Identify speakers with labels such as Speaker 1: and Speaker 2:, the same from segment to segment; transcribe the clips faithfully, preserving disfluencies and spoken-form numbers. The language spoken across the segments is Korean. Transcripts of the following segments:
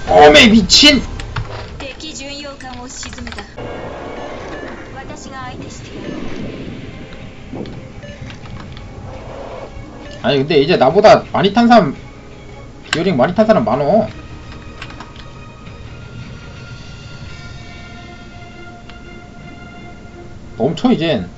Speaker 1: 어메 미친! 아니 근데 이제 나보다 많이 탄 사람, 기어링 많이 탄 사람 많어. 멈춰 이젠.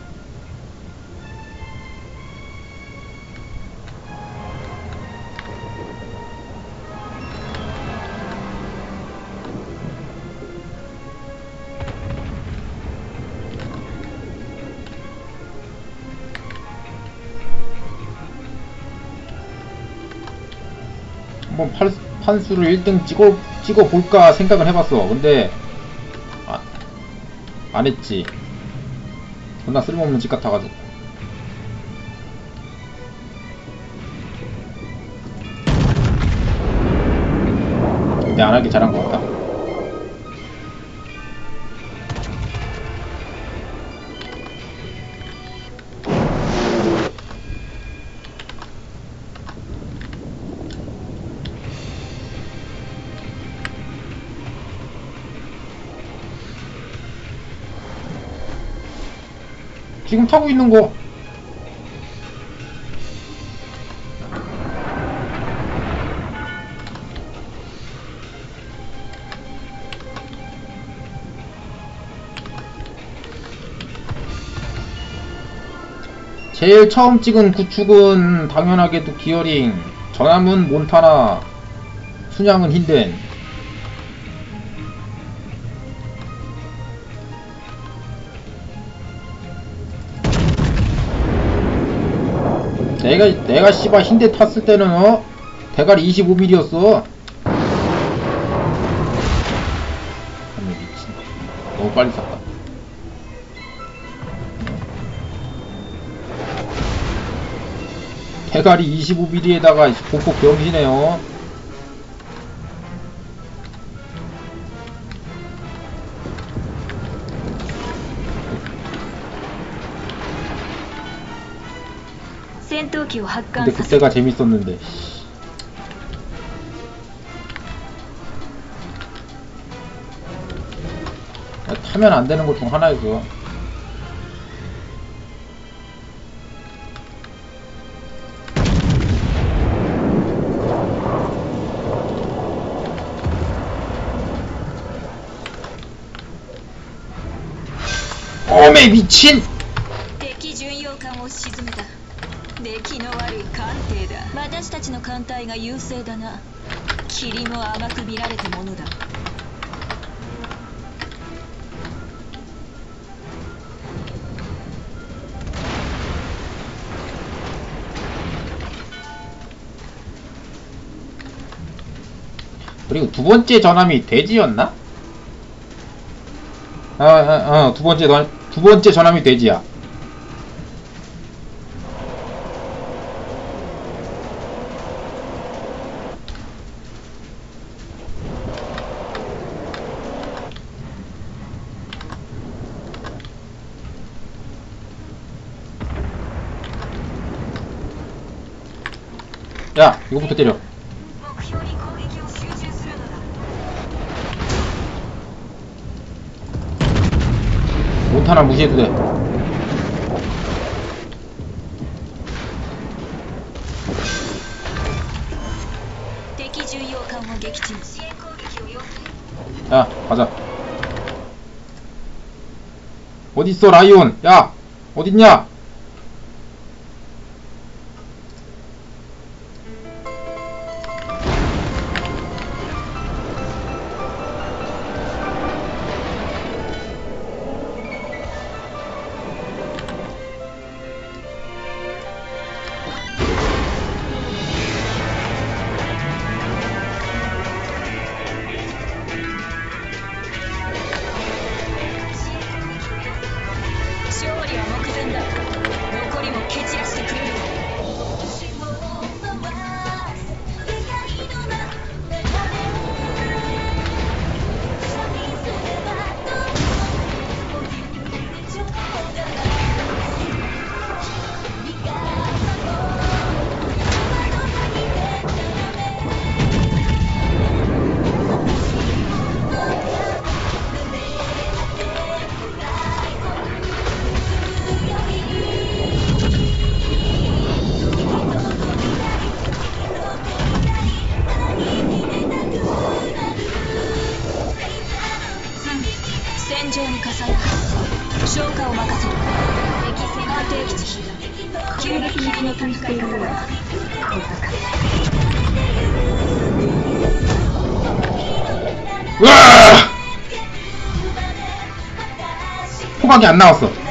Speaker 1: 한번 팔, 판수를 일 등 찍어, 찍어볼까 생각을 해봤어. 근데 아, 안했지. 존나 쓸모없는 짓 같아가지고. 근데 안하기 잘한 것 같다. 지금 타고 있는 거 제일 처음 찍은 구축은 당연하게도 기어링, 전함은 몬타나, 순양은 힌덴. 내가 내가 씨발 힌덴 탔을 때는 어 대가리 이십오 밀리미터였어. 아니 미친, 너무 빨리 탔다. 대가리 이십오 밀리미터에다가 보폭 병신해요. 근데 그때가 재밌었는데. 타면 안 되는 것 중 하나였어. 어메 미친!
Speaker 2: 私たちの艦隊が優勢だな。霧も甘く見られたものだ。
Speaker 1: 그리고 두 번째 전함이 돼지였나? 아, 아, 아, 두 번째 두 번째 전함이 돼지야. 야, 이거부터 때려. 몬타나 무시해도 돼. 야, 가자. 어딨어 라이온? 야, 어딨냐?
Speaker 2: 勝利は目前だ。
Speaker 1: 으아! 호각이 안 나왔어.